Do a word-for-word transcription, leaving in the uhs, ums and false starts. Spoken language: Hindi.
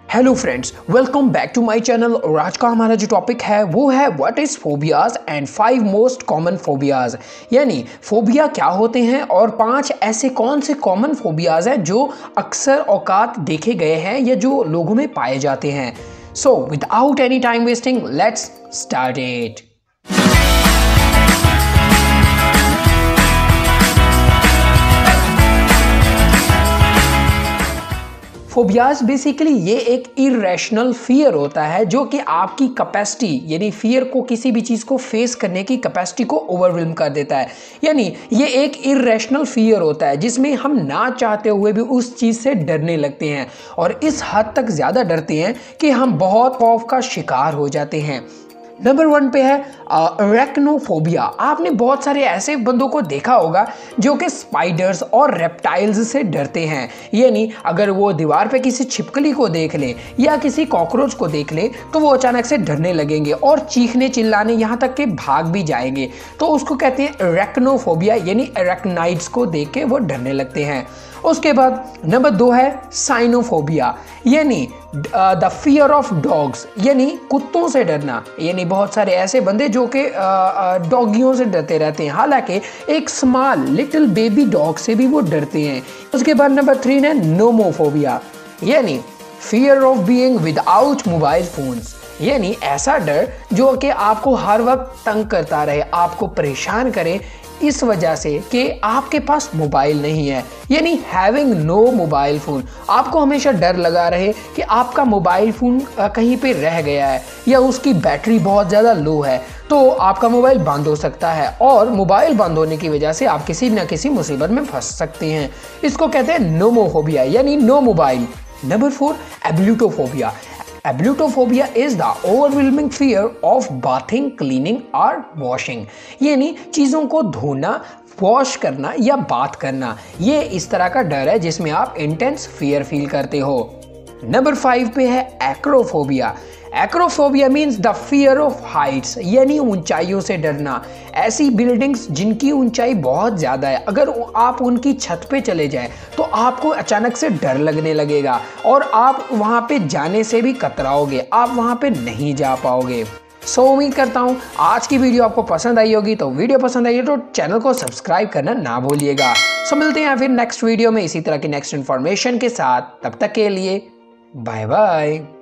Hello friends, welcome back to my channel. और आज का हमारा जो टॉपिक है वो है what is phobias and five most common phobias. यानी फोबिया क्या होते हैं और पांच ऐसे कौन से कॉमन फोबियाज हैं जो अक्सर औकात देखे गए हैं या जो लोगों में पाए जाते हैं। So without any time wasting let's start it. Phobias basically ये एक इरेशनल फियर होता है जो कि आपकी कैपेसिटी यानी फियर को किसी भी चीज़ को फेस करने की कैपेसिटी को ओवरवेल्म कर देता है। यानी ये एक इरेशनल फियर होता है जिसमें हम ना चाहते हुए भी उस चीज़ से डरने लगते हैं और इस हद तक ज़्यादा डरते हैं कि हम बहुत खौफ का शिकार हो जाते हैं। नंबर वन पे है अरेक्नोफोबिया। आपने बहुत सारे ऐसे बंदों को देखा होगा जो कि स्पाइडर्स और रेप्टाइल्स से डरते हैं। यानी अगर वो दीवार पे किसी छिपकली को देख ले या किसी कॉकरोच को देख ले तो वो अचानक से डरने लगेंगे और चीखने चिल्लाने यहाँ तक के भाग भी जाएंगे। तो उसको कहते हैं अरेक्नोफोबिया, यानी अरेक्नाइड्स को देख के वो डरने लगते हैं। उसके बाद नंबर दो है साइनोफोबिया, यानी द फियर ऑफ डॉग्स, यानी कुत्तों से डरना। यानी बहुत सारे ऐसे बंदे जो कि डॉगियों से डरते रहते हैं, हालांकि एक स्मॉल लिटिल बेबी डॉग से भी वो डरते हैं। उसके बाद नंबर थ्री है नोमोफोबिया, यानी fear of being without mobile phones, यानी ऐसा डर जो कि आपको हर वक्त तंग करता रहे, आपको परेशान करे इस वजह से कि आपके पास मोबाइल नहीं है। यानी हैविंग नो मोबाइल फ़ोन, आपको हमेशा डर लगा रहे कि आपका मोबाइल फ़ोन कहीं पे रह गया है या उसकी बैटरी बहुत ज़्यादा लो है तो आपका मोबाइल बंद हो सकता है और मोबाइल बंद होने की वजह से आप किसी न किसी मुसीबत में फंस सकते हैं। इसको कहते हैं नोमोफोबिया, यानी no mobile. Number four ablutophobia. Ablutophobia is the overwhelming fear of bathing, cleaning और वॉशिंग, यानी चीज़ों को धोना, वॉश करना या बात करना। ये इस तरह का डर है जिसमें आप इंटेंस फियर फील करते हो। नंबर फाइव पे है acrophobia. Acrophobia means the fear of heights, यानी ऊंचाइयों से डरना। ऐसी बिल्डिंग्स जिनकी ऊंचाई बहुत ज़्यादा है, अगर आप उनकी छत पे चले जाएं तो आपको अचानक से डर लगने लगेगा और आप वहाँ पे जाने से भी कतराओगे, आप वहाँ पे नहीं जा पाओगे। सो so, उम्मीद करता हूँ आज की वीडियो आपको पसंद आई होगी। तो वीडियो पसंद आई है तो चैनल को सब्सक्राइब करना ना भूलिएगा। सो so, मिलते हैं फिर नेक्स्ट वीडियो में इसी तरह की नेक्स्ट इन्फॉर्मेशन के साथ। तब तक के लिए बाय बाय।